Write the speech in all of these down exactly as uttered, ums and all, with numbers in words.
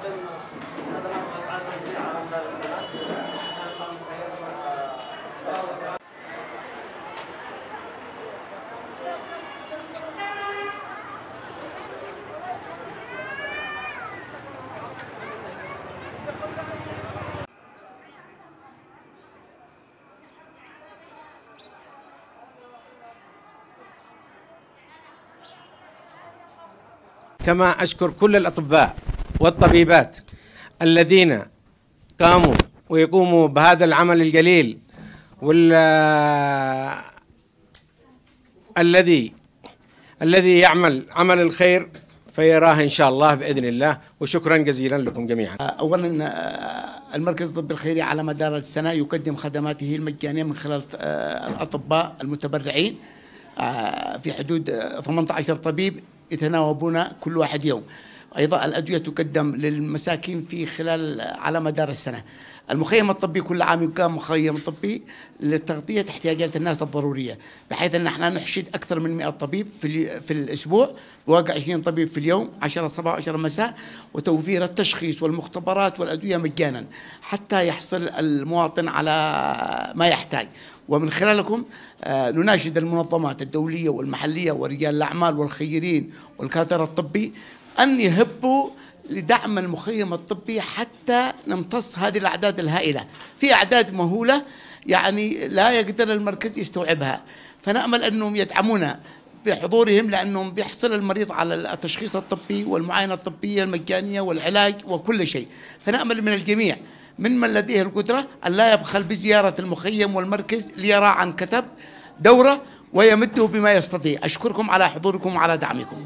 كما أشكر كل الأطباء والطبيبات الذين قاموا ويقوموا بهذا العمل الجليل والذي الذي يعمل عمل الخير فيراه إن شاء الله بإذن الله. وشكرا جزيلا لكم جميعا. أولا المركز الطبي الخيري على مدار السنة يقدم خدماته المجانية من خلال الأطباء المتبرعين في حدود ثمانية عشر طبيب يتناوبون كل واحد يوم. أيضا الأدوية تقدم للمساكين في خلال على مدار السنة. المخيم الطبي كل عام يقام مخيم طبي لتغطية احتياجات الناس الضرورية، بحيث أن احنا نحشد أكثر من مئة طبيب في في الأسبوع، بواقع عشرين طبيب في اليوم، عشرة صباح وعشرة مساء، وتوفير التشخيص والمختبرات والأدوية مجانا حتى يحصل المواطن على ما يحتاج. ومن خلالكم نناشد المنظمات الدولية والمحلية ورجال الأعمال والخيرين والكادر الطبي أن يهبوا لدعم المخيم الطبي حتى نمتص هذه الأعداد الهائلة. في أعداد مهولة يعني لا يقدر المركز يستوعبها، فنأمل أنهم يدعمونا بحضورهم، لأنهم بيحصل المريض على التشخيص الطبي والمعاينة الطبية المجانية والعلاج وكل شيء. فنأمل من الجميع من من لديه القدرة أن لا يبخل بزيارة المخيم والمركز ليرى عن كثب دورة ويمده بما يستطيع. أشكركم على حضوركم وعلى دعمكم.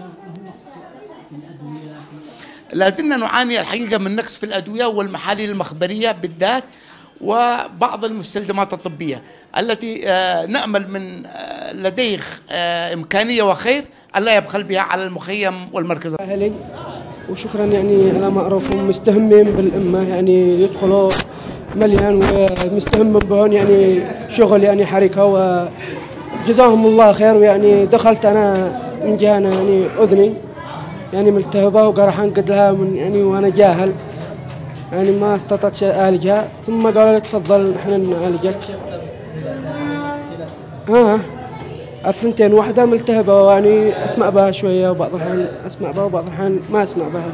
لازلنا نعاني الحقيقة من نقص في الأدوية والمحاليل المخبرية بالذات، وبعض المستلزمات الطبية التي نأمل من لديه إمكانية وخير أن لا يبخل بها على المخيم والمركز. أهلي وشكرا يعني على معروفهم مستهمين بالأمة، يعني يدخلوا مليان ومستهم بهون يعني شغل يعني حركة، وجزاهم الله خير. ويعني دخلت أنا من جهة يعني أذني يعني ملتهبة وقرحان قد لها من يعني وأنا جاهل يعني ما استطعت أعالجها، ثم قالوا لي تفضل نحن نعالجك. ها الثنتين، واحدة ملتهبة ويعني أسمع بها شوية وبعض الحين أسمع بها وبعض الحين ما أسمع بها.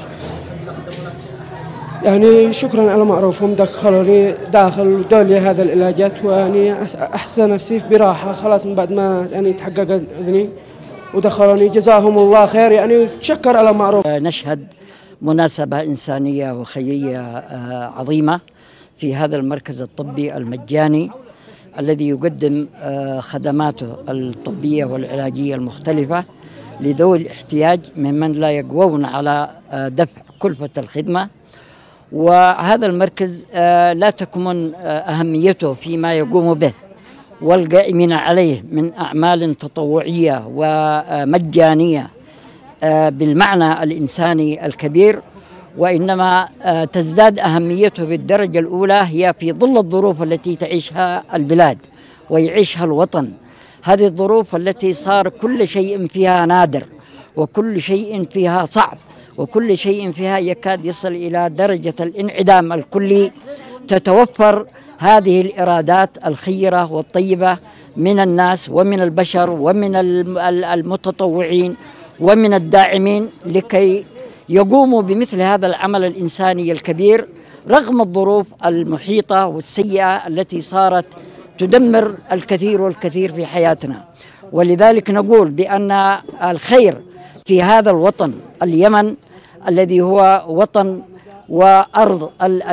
يعني شكرا على معروفهم دخلوني داخل ودولي هذا العلاجات، ويعني أحس نفسي براحة خلاص من بعد ما يعني تحقق أذني ودخلوني. جزاهم الله خير، يعني تشكر على معروف. نشهد مناسبة إنسانية وخيرية عظيمة في هذا المركز الطبي المجاني الذي يقدم خدماته الطبية والعلاجية المختلفة لذوي الاحتياج ممن لا يقوون على دفع كلفة الخدمة. وهذا المركز لا تكمن أهميته فيما يقوم به والقائمين عليه من أعمال تطوعية ومجانية بالمعنى الإنساني الكبير، وإنما تزداد أهميته بالدرجة الأولى هي في ظل الظروف التي تعيشها البلاد ويعيشها الوطن. هذه الظروف التي صار كل شيء فيها نادر، وكل شيء فيها صعب، وكل شيء فيها يكاد يصل إلى درجة الانعدام الكلي. تتوفر هذه الإرادات الخيرة والطيبة من الناس ومن البشر ومن المتطوعين ومن الداعمين لكي يقوموا بمثل هذا العمل الإنساني الكبير رغم الظروف المحيطة والسيئة التي صارت تدمر الكثير والكثير في حياتنا. ولذلك نقول بأن الخير في هذا الوطن اليمن الذي هو وطن وأرض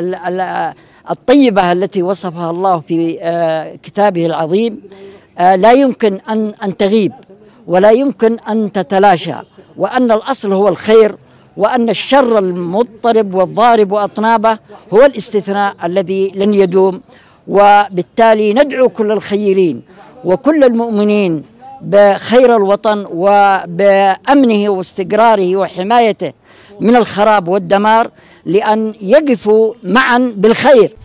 الطيبة التي وصفها الله في كتابه العظيم لا يمكن أن أن تغيب ولا يمكن أن تتلاشى، وأن الأصل هو الخير، وأن الشر المضطرب والضارب وأطنابه هو الاستثناء الذي لن يدوم. وبالتالي ندعو كل الخيرين وكل المؤمنين بخير الوطن وبأمنه واستقراره وحمايته من الخراب والدمار لأن يقفوا معا بالخير.